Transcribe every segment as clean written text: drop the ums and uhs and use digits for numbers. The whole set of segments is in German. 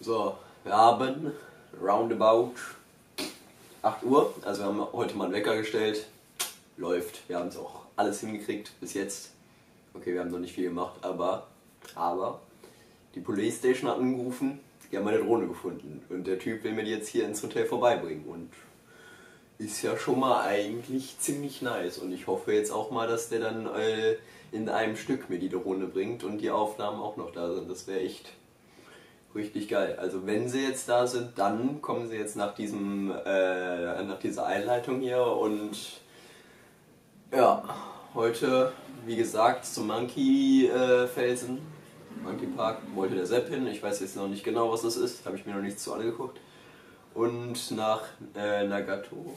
So, wir haben roundabout 8 Uhr, also wir haben heute mal einen Wecker gestellt. Läuft, wir haben es auch alles hingekriegt bis jetzt. Okay, wir haben noch nicht viel gemacht, aber die Police Station hat angerufen, die haben meine Drohne gefunden und der Typ will mir die jetzt hier ins Hotel vorbeibringen und ist ja schon mal eigentlich ziemlich nice und ich hoffe jetzt auch mal, dass der dann in einem Stück mir die Drohne bringt und die Aufnahmen auch noch da sind. Das wäre echt richtig geil. Also wenn sie jetzt da sind, dann kommen sie jetzt nach dieser Einleitung hier und ja, heute, wie gesagt, zum Monkey Felsen, Monkey Park, wollte der Sepp hin. Ich weiß jetzt noch nicht genau, was das ist, habe ich mir noch nicht zu angeguckt. Und nach Nagato,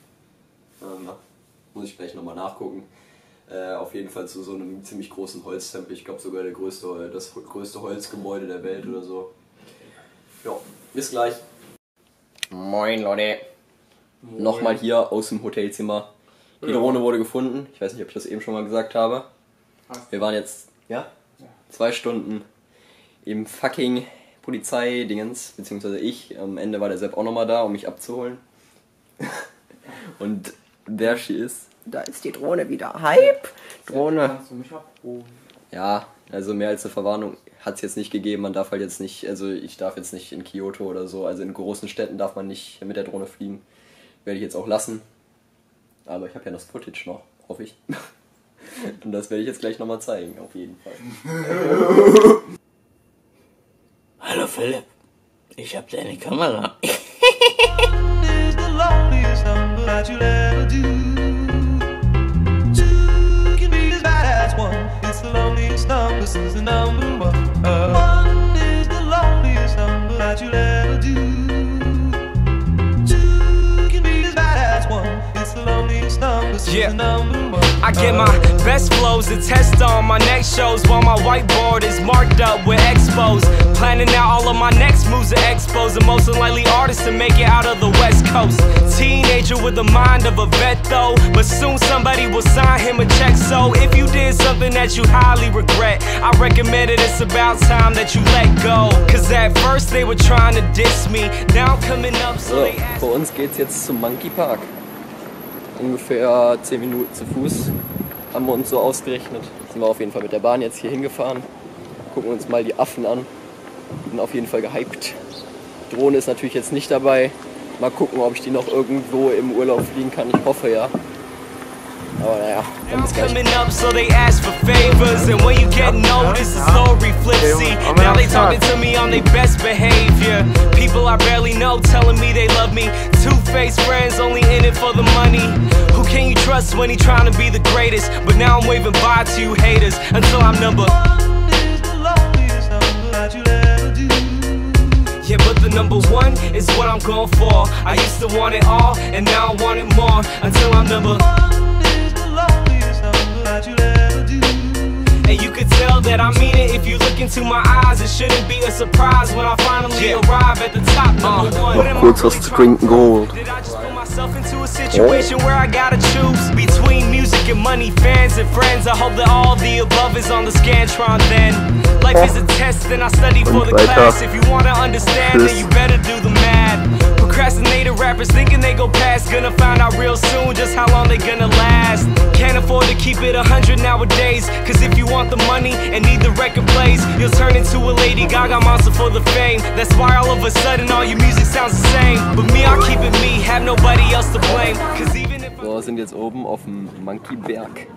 muss ich gleich nochmal nachgucken. Auf jeden Fall zu so einem ziemlich großen Holztempel. Ich glaube sogar das größte Holzgebäude der Welt oder so. Ja, bis gleich. Moin Leute. Nochmal hier aus dem Hotelzimmer. Die Drohne wurde gefunden. Ich weiß nicht, ob ich das eben schon mal gesagt habe. Wir waren jetzt 2 Stunden im fucking Polizeidingens, beziehungsweise ich. Am Ende war der Sepp auch nochmal da, um mich abzuholen. Und there she is. Da ist die Drohne wieder. Hype! Drohne. Kannst du mich abholen? Ja, also mehr als eine Verwarnung hat es jetzt nicht gegeben. Man darf halt jetzt nicht, also ich darf jetzt nicht in Kyoto oder so, also in großen Städten darf man nicht mit der Drohne fliegen. Werde ich jetzt auch lassen. Aber ich habe ja noch das Footage noch, hoffe ich. Und das werde ich jetzt gleich nochmal zeigen, auf jeden Fall. Hallo Philipp, ich hab deine Kamera. Yeah, I get my best flows to test on my next shows while my whiteboard is marked up with expos. Planning out all of my next moves to expos. The most unlikely artist to make it out of the West Coast. Teenager with the mind of a vet though, but soon somebody will sign him a check. So if you did something that you highly regret, I recommend it, it's about time that you let go. Cause at first they were trying to diss me, now I'm coming up so they ask. Für uns geht's jetzt zum Monkey Park. Ungefähr 10 Minuten zu Fuß haben wir uns so ausgerechnet. Sind wir auf jeden Fall mit der Bahn jetzt hier hingefahren. Gucken uns mal die Affen an. Bin auf jeden Fall gehypt. Drohne ist natürlich jetzt nicht dabei. Mal gucken, ob ich die noch irgendwo im Urlaub fliegen kann. Ich hoffe ja. Aber naja, dann bis gleich. So they ask for favors, and when you get noticed, the story flips. See, now they talking to me on their best behavior. People I barely know telling me they love me. Two-faced friends only in it for the money. Who can you trust when he trying to be the greatest? But now I'm waving bye to you haters until I'm number one is the loneliest number that you'll ever do. Yeah, but the number 1 is what I'm going for. I used to want it all, and now I want it more until I'm number 1. And you could tell that I mean it if you look into my eyes. It shouldn't be a surprise when I finally arrive at the top. Number 1. Noch kurz was zu trinken geholt. Did I just put myself into a situation where I gotta choose between music and money, fans and friends? I hope that all the above is on the Scantron then. Life is a test and I study for the class. If you wanna understand, then you better do the math. Procrastinated rappers thinking they go past, gonna find out real soon just how long they gonna last. Can't afford to keep it 100 nowadays, cause if you want the money and need the record plays, you'll turn into a Lady Gaga monster for the fame. That's why all of a sudden all your music sounds the same. But me, I keep it me, have nobody else to blame. Cause even if So, sind jetzt oben auf dem Monkey Berg.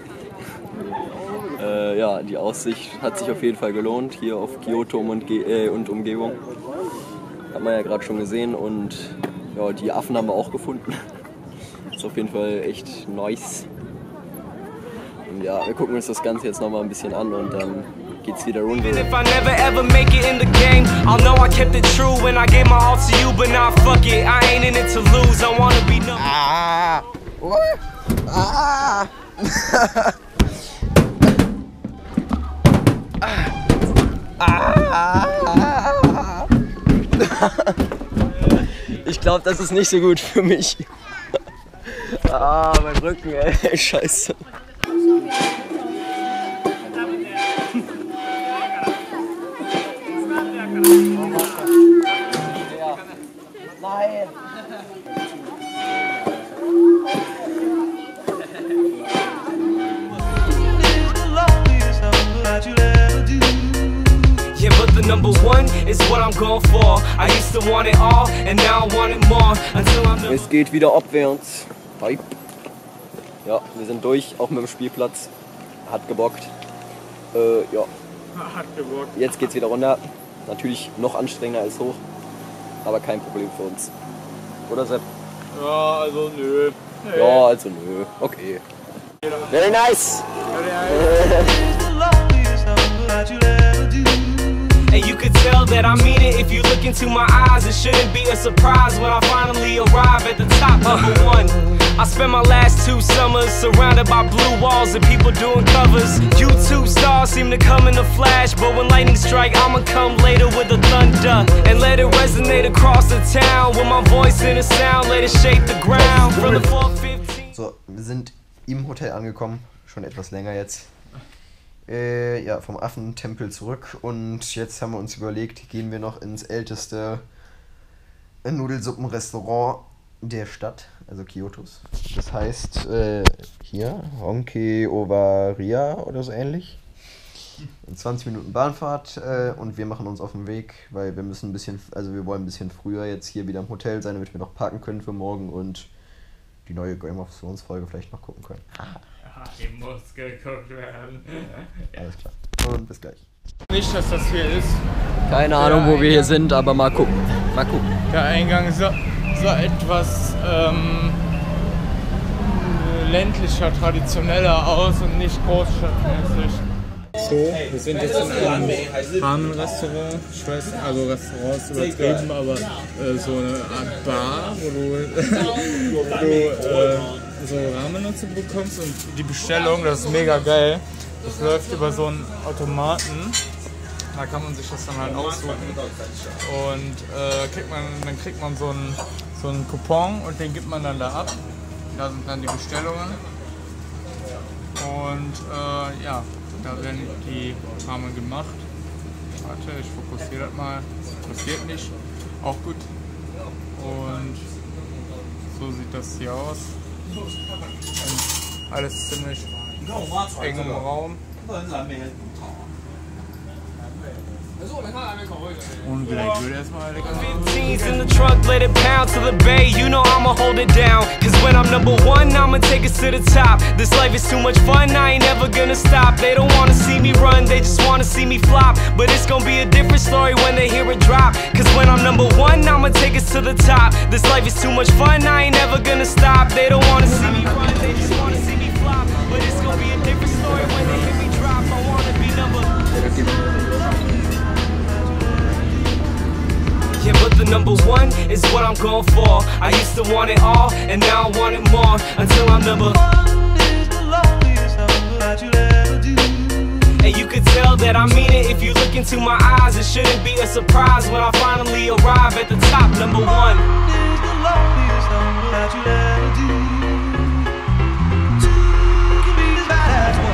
Ja, die Aussicht hat sich auf jeden Fall gelohnt, hier auf Kyoto und Umgebung. Hat man ja gerade schon gesehen und ja, die Affen haben wir auch gefunden. Ist auf jeden Fall echt nice. Und ja, wir gucken uns das Ganze jetzt nochmal ein bisschen an und dann geht's wieder runter. Even if I never ever make it in the game, I'll know I kept it true when I gave my all to you. But now fuck it, I ain't in it to lose, I wanna be number. Ah! What? Ah! Ich glaube, das ist nicht so gut für mich. Ah, mein Rücken, ey, scheiße. number one is what I'm going for. I used to want it all, and now I want it more. Until I'm number Es geht wieder abwärts. Hi. Ja, wir sind durch, auch mit dem Spielplatz. Hat gebockt. Ja. Hat gebockt. Jetzt geht's wieder runter. Natürlich noch anstrengender als hoch. Aber kein Problem für uns. Oder Sepp? Ja, also nö. Nee. Ja, also nö. Okay. Very nice! And you could tell that I mean it if you look into my eyes. It shouldn't be a surprise when I finally arrive at the top. Number one, I spent my last 2 summers surrounded by blue walls and people doing covers. YouTube stars seem to come in a flash, but when lightning strike, I'ma come later with the thunder and let it resonate across the town with my voice in a sound. Let it shake the ground from the 415. So, wir sind im Hotel angekommen, schon etwas länger jetzt. Ja, vom Affentempel zurück und jetzt haben wir uns überlegt, gehen wir noch ins älteste Nudelsuppenrestaurant der Stadt, also Kyotos. Das heißt, hier, Honki Owaria oder so ähnlich. In 20 Minuten Bahnfahrt und wir machen uns auf den Weg, weil wir müssen ein bisschen, also wir wollen ein bisschen früher jetzt hier wieder im Hotel sein, damit wir noch parken können für morgen und die neue Game of Thrones Folge vielleicht noch gucken können. Die muss geguckt werden. Alles klar. Und bis gleich. Nicht, dass das hier ist. Keine Ahnung, wo wir hier sind, aber mal gucken. Mal gucken. Der Eingang sah etwas ländlicher, traditioneller aus und nicht großstadtmäßig. So, wir sind jetzt in einem Rahmenrestaurant. Ich weiß, also Restaurant ist übertrieben, aber so eine Art Bar, wo du so Ramen und so bekommst und die Bestellung, das ist mega geil. Das läuft über so einen Automaten. Da kann man sich das dann halt aussuchen. Und dann kriegt man so einen Coupon und den gibt man dann da ab. Da sind dann die Bestellungen. Und ja, da werden die Ramen gemacht. Warte, ich fokussiere das mal. Fokussiert nicht. Auch gut. Und so sieht das hier aus. Und alles ziemlich eng im Raum. Und vielleicht würde erstmal lecker. 15's in the trunk, let it pound to the bay. You know I'ma hold it down. Cause when I'm number one, I'ma take us to the top. This life is too much fun, I ain't never gonna stop. They don't wanna see me run, they just wanna see me flop. But it's gonna be a different story when they hear it drop. Cause when I'm number one, I'ma take us to the top. This life is too much fun, I ain't never gonna stop. They don't wanna see me run, they just wanna see me flop. But it's gonna be a different story when they hear me drop. I wanna be yeah, but the number one is what I'm going for. I used to want it all, and now I want it more. Until I'm number one is the loneliest thing that you'll ever do. And you could tell that I mean it if you look into my eyes. It shouldn't be a surprise when I finally arrive at the top. Number one is the loneliest thing that you'll ever do. Two can be as bad as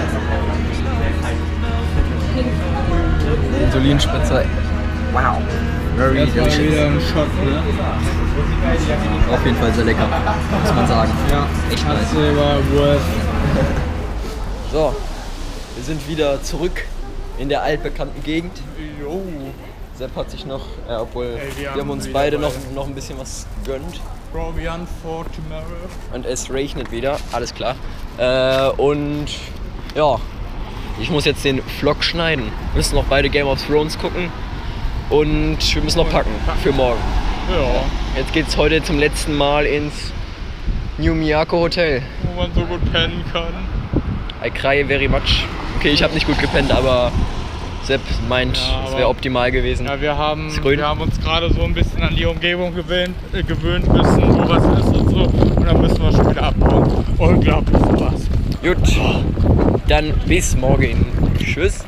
one. Insulinspritze. Wow. Very delicious. Wieder ein Shot, ne? Auf jeden Fall sehr lecker, muss man sagen. Ja, echt nice. War worth. So, wir sind wieder zurück in der altbekannten Gegend. Jo. Sepp hat sich noch, obwohl wir wir haben uns wieder beide noch ein bisschen was gegönnt. Proviant for tomorrow. Und es regnet wieder, alles klar. Und ja, ich muss jetzt den Vlog schneiden. Wir müssen noch beide Game of Thrones gucken. Und wir müssen noch packen für morgen. Ja. Jetzt geht's heute zum letzten Mal ins New Miyako Hotel. Wo man so gut pennen kann. I cry very much. Okay, ich habe nicht gut gepennt, aber Sepp meint, Ja, es wäre optimal gewesen. Ja, wir haben grün. uns gerade so ein bisschen an die Umgebung gewöhnt müssen, wo was ist und so. Und dann müssen wir schon wieder abhauen. Unglaublich Spaß. Gut, dann bis morgen. Tschüss.